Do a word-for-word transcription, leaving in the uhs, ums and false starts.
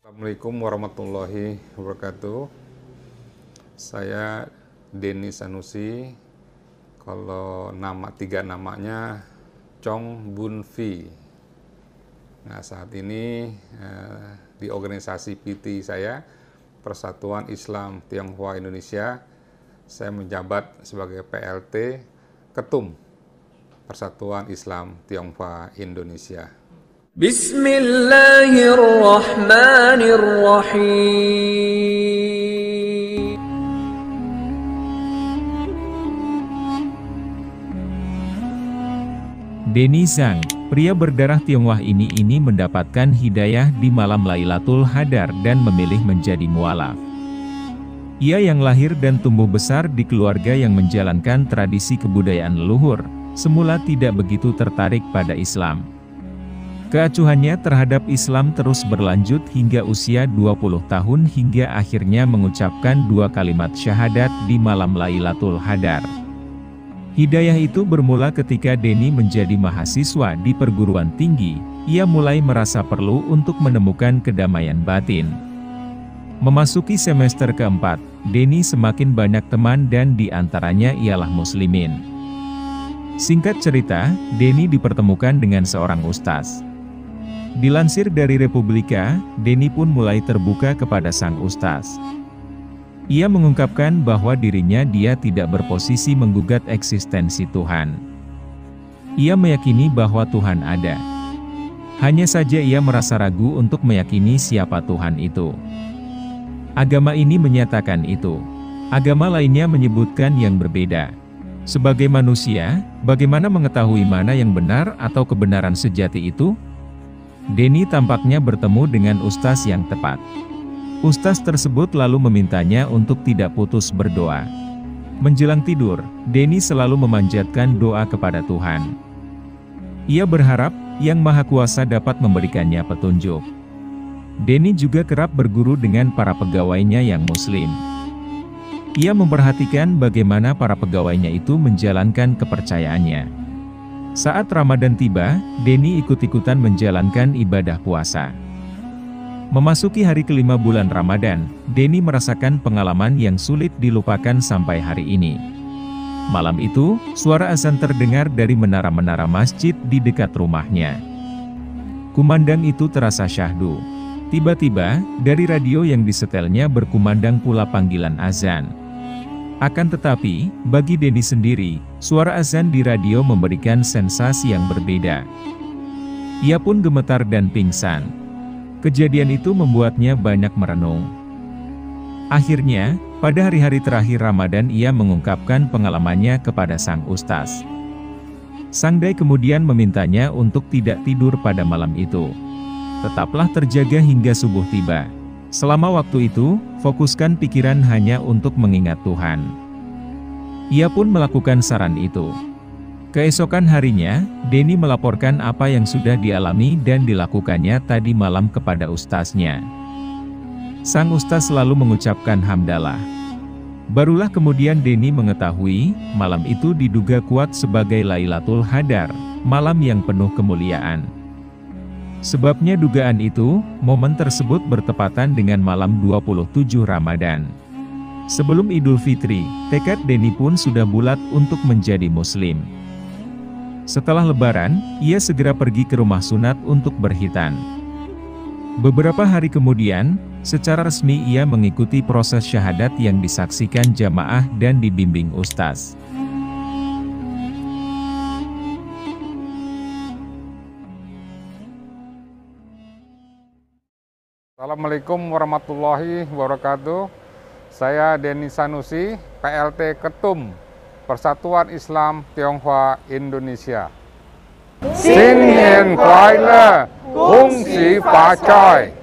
Assalamualaikum warahmatullahi wabarakatuh. Saya Denny Sanusi. Kalau nama tiga namanya Chong Bun Phi. Nah, saat ini eh, di organisasi P T saya, Persatuan Islam Tionghoa Indonesia, saya menjabat sebagai P L T Ketum Persatuan Islam Tionghoa Indonesia. Bismillahirrahmanirrahim. Denny Zhang, pria berdarah Tionghoa ini ini mendapatkan hidayah di malam Lailatul Qadar dan memilih menjadi mualaf. Ia yang lahir dan tumbuh besar di keluarga yang menjalankan tradisi kebudayaan leluhur, semula tidak begitu tertarik pada Islam. Keacuhannya terhadap Islam terus berlanjut hingga usia dua puluh tahun hingga akhirnya mengucapkan dua kalimat syahadat di malam Lailatul Qadar. Hidayah itu bermula ketika Denny menjadi mahasiswa di perguruan tinggi. Ia mulai merasa perlu untuk menemukan kedamaian batin. Memasuki semester keempat, Denny semakin banyak teman dan diantaranya ialah muslimin. Singkat cerita, Denny dipertemukan dengan seorang ustaz. Dilansir dari Republika, Denny pun mulai terbuka kepada sang ustaz. Ia mengungkapkan bahwa dirinya dia tidak berposisi menggugat eksistensi Tuhan. Ia meyakini bahwa Tuhan ada. Hanya saja ia merasa ragu untuk meyakini siapa Tuhan itu. Agama ini menyatakan itu. Agama lainnya menyebutkan yang berbeda. Sebagai manusia, bagaimana mengetahui mana yang benar atau kebenaran sejati itu? Denny tampaknya bertemu dengan ustaz yang tepat. Ustaz tersebut lalu memintanya untuk tidak putus berdoa. Menjelang tidur, Denny selalu memanjatkan doa kepada Tuhan. Ia berharap Yang Maha Kuasa dapat memberikannya petunjuk. Denny juga kerap berguru dengan para pegawainya yang muslim. Ia memperhatikan bagaimana para pegawainya itu menjalankan kepercayaannya. Saat Ramadan tiba, Denny ikut-ikutan menjalankan ibadah puasa. Memasuki hari kelima bulan Ramadan, Denny merasakan pengalaman yang sulit dilupakan sampai hari ini. Malam itu, suara azan terdengar dari menara-menara masjid di dekat rumahnya. Kumandang itu terasa syahdu. Tiba-tiba, dari radio yang disetelnya berkumandang pula panggilan azan. Akan tetapi, bagi Denny sendiri, suara azan di radio memberikan sensasi yang berbeda. Ia pun gemetar dan pingsan. Kejadian itu membuatnya banyak merenung. Akhirnya, pada hari-hari terakhir Ramadan ia mengungkapkan pengalamannya kepada sang ustaz. Sang dai kemudian memintanya untuk tidak tidur pada malam itu. Tetaplah terjaga hingga subuh tiba. Selama waktu itu, fokuskan pikiran hanya untuk mengingat Tuhan. Ia pun melakukan saran itu. Keesokan harinya, Denny melaporkan apa yang sudah dialami dan dilakukannya tadi malam kepada ustaznya. Sang ustaz selalu mengucapkan hamdalah. Barulah kemudian Denny mengetahui, malam itu diduga kuat sebagai Lailatul Qadar, malam yang penuh kemuliaan. Sebabnya dugaan itu, momen tersebut bertepatan dengan malam dua puluh tujuh Ramadan. Sebelum Idul Fitri, tekad Denny pun sudah bulat untuk menjadi muslim. Setelah lebaran, ia segera pergi ke rumah sunat untuk berkhitan. Beberapa hari kemudian, secara resmi ia mengikuti proses syahadat yang disaksikan jamaah dan dibimbing ustaz. Assalamualaikum warahmatullahi wabarakatuh. Saya Denny Sanusi, P L T Ketum Persatuan Islam Tionghoa Indonesia. Xin nian kuai le, gong xi fa chai.